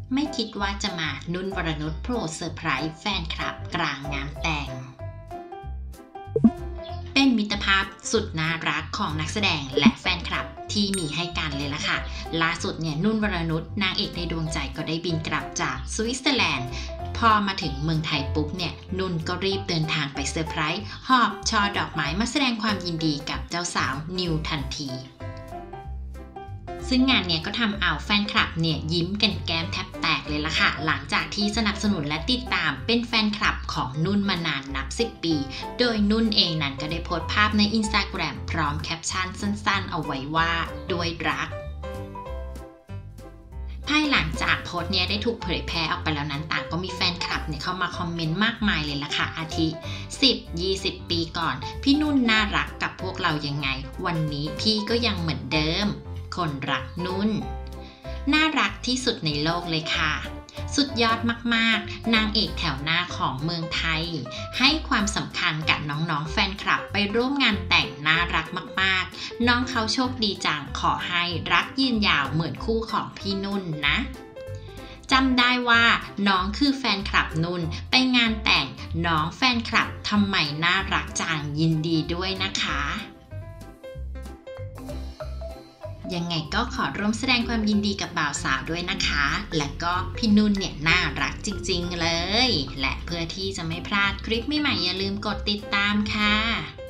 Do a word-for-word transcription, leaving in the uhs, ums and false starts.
ไม่คิดว่าจะมานุ่นวรนุชโผล่เซอร์ไพรส์แฟนคลับกลางงานแต่งเป็นมิตรภาพสุดน่ารักของนักแสดงและแฟนคลับที่มีให้กันเลยล่ะค่ะล่าสุดเนี่ยนุ่นวรนุชนางเอกในดวงใจก็ได้บินกลับจากสวิตเซอร์แลนด์พอมาถึงเมืองไทยปุ๊บเนี่ยนุ่นก็รีบเดินทางไปเซอร์ไพรส์หอบช่อดอกไม้มาแสดงความยินดีกับเจ้าสาวนิวทันทีซึ่งงานเนี่ยก็ทำเอาแฟนคลับเนี่ยยิ้มกันแก้มแทบแตกเลยล่ะค่ะหลังจากที่สนับสนุนและติดตามเป็นแฟนคลับของนุ่นมานานนับสิบปีโดยนุ่นเองนั้นก็ได้โพสต์ภาพใน Instagram พร้อมแคปชั่นสั้นๆเอาไว้ว่าด้วยรักภายหลังจากโพสต์นี้ได้ถูกเผยแพร่ออกไปแล้วนั้นต่างก็มีแฟนคลับเนี่ยเข้ามาคอมเมนต์มากมายเลยล่ะค่ะอาทิ สิบ ยี่สิบ ปีก่อนพี่นุ่นน่ารักกับพวกเรายังไงวันนี้พี่ก็ยังเหมือนเดิมคนรักนุ่นน่ารักที่สุดในโลกเลยค่ะสุดยอดมากๆนางเอกแถวหน้าของเมืองไทยให้ความสำคัญกับน้องๆแฟนคลับไปร่วมงานแต่งน่ารักมากๆน้องเขาโชคดีจังขอให้รักยืนยาวเหมือนคู่ของพี่นุ่นนะจำได้ว่าน้องคือแฟนคลับนุ่นไปงานแต่งน้องแฟนคลับทำไมน่ารักจังยินดีด้วยนะคะยังไงก็ขอร่วมแสดงความยินดีกับบ่าวสาวด้วยนะคะและก็พี่นุ่นเนี่ยน่ารักจริงๆเลยและเพื่อที่จะไม่พลาดคลิปใหม่ๆอย่าลืมกดติดตามค่ะ